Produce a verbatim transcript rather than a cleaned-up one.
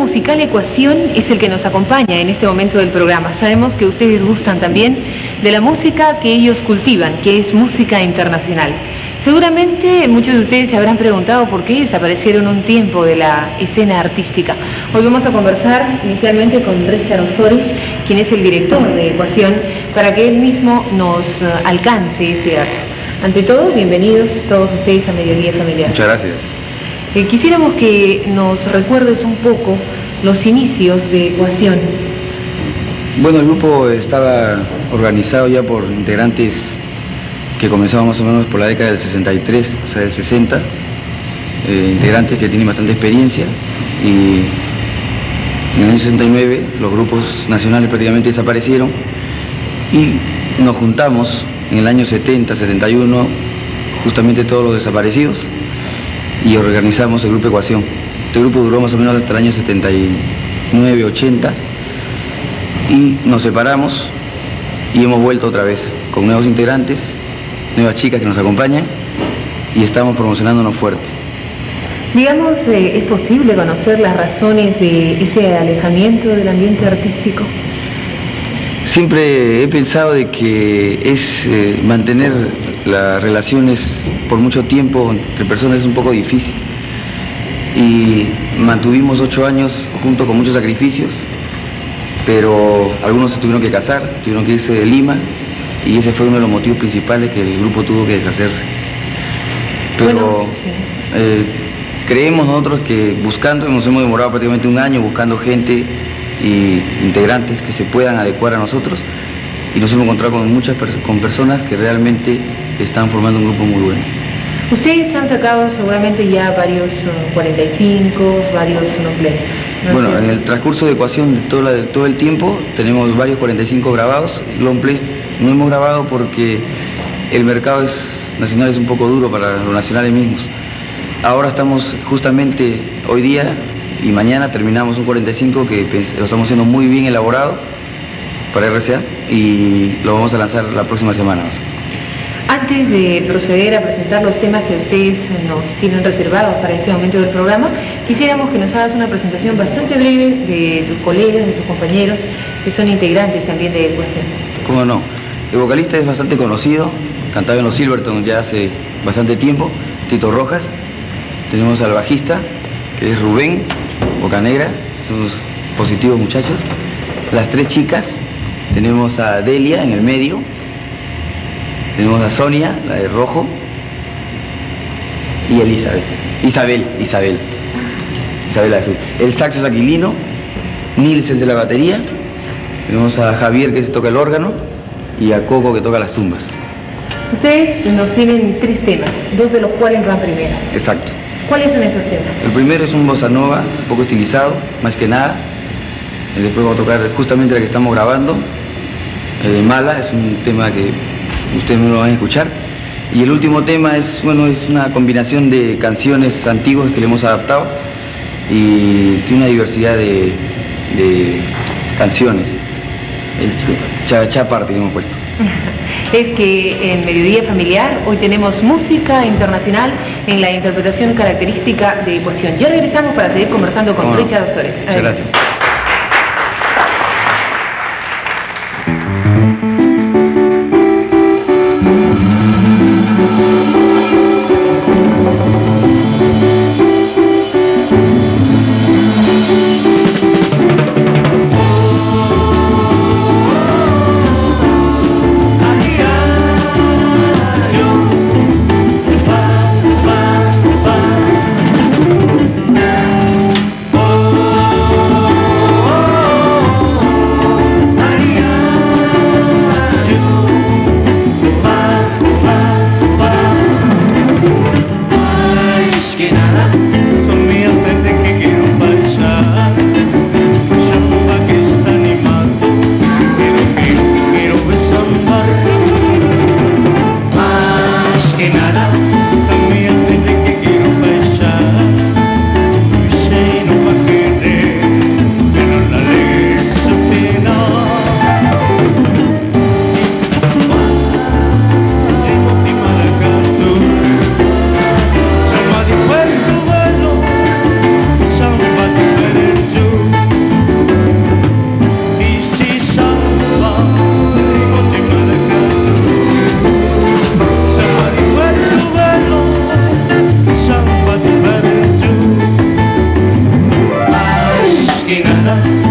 musical Ecuación es el que nos acompaña en este momento del programa. Sabemos que ustedes gustan también de la música que ellos cultivan, que es música internacional. Seguramente muchos de ustedes se habrán preguntado por qué desaparecieron un tiempo de la escena artística. Hoy vamos a conversar inicialmente con Richard Ozores, quien es el director de Ecuación, para que él mismo nos alcance este dato. Ante todo, bienvenidos todos ustedes a Mediodía Familiar. Muchas gracias. Eh, quisiéramos que nos recuerdes un poco los inicios de Ecuación. Bueno, el grupo estaba organizado ya por integrantes que comenzaban más o menos por la década del sesenta y tres, o sea, del sesenta, eh, integrantes que tienen bastante experiencia, y en el año sesenta y nueve los grupos nacionales prácticamente desaparecieron y nos juntamos en el año setenta, setenta y uno, justamente todos los desaparecidos, y organizamos el grupo Ecuación. Este grupo duró más o menos hasta el año setenta y nueve, ochenta, y nos separamos y hemos vuelto otra vez con nuevos integrantes, nuevas chicas que nos acompañan, y estamos promocionándonos fuerte. Digamos, eh, ¿es posible conocer las razones de ese alejamiento del ambiente artístico? Siempre he pensado de que es eh, mantener las relaciones por mucho tiempo entre personas es un poco difícil, y mantuvimos ocho años juntos con muchos sacrificios, pero algunos se tuvieron que casar, tuvieron que irse de Lima, y ese fue uno de los motivos principales que el grupo tuvo que deshacerse. Pero bueno, sí. eh, creemos nosotros que buscando, nos hemos demorado prácticamente un año buscando gente y integrantes que se puedan adecuar a nosotros, y nos hemos encontrado con muchas pers con personas que realmente están formando un grupo muy bueno. Ustedes han sacado seguramente ya varios uh, cuarenta y cinco, varios long plays, ¿no? Bueno, en el transcurso de Ecuación de todo, la, de todo el tiempo tenemos varios cuarenta y cinco grabados. Long plays no hemos grabado porque el mercado es, nacional es un poco duro para los nacionales mismos. Ahora estamos justamente hoy día y mañana terminamos un cuarenta y cinco que lo estamos haciendo muy bien elaborado para R C A, y lo vamos a lanzar la próxima semana. Antes de proceder a presentar los temas que ustedes nos tienen reservados para este momento del programa, quisiéramos que nos hagas una presentación bastante breve de tus colegas, de tus compañeros que son integrantes también de Ecuación. ¿Cómo no? El vocalista es bastante conocido, cantaba en los Silverton ya hace bastante tiempo, Tito Rojas. Tenemos al bajista, que es Rubén Bocanegra, son positivos muchachos. Las tres chicas, tenemos a Delia en el medio, tenemos a Sonia, la de rojo, y Elizabeth, Isabel, Isabel, Isabel la azul. El saxo es Aquilino, Nils el de la batería, tenemos a Javier que se toca el órgano, y a Coco que toca las tumbas. Ustedes nos tienen tres temas, dos de los cuales van primero. Exacto. ¿Cuáles son esos temas? El primero es un bossa nova, un poco estilizado, más que nada. Y después vamos a tocar justamente la que estamos grabando, eh, Mala, es un tema que ustedes no lo van a escuchar. Y el último tema es, bueno, es una combinación de canciones antiguas que le hemos adaptado, y tiene una diversidad de, de canciones. El cha-cha party que hemos puesto. Es que en Mediodía Familiar hoy tenemos música internacional en la interpretación característica de Ecuación. Ya regresamos para seguir conversando con Richard Ozores. Muchas gracias. Oh mañana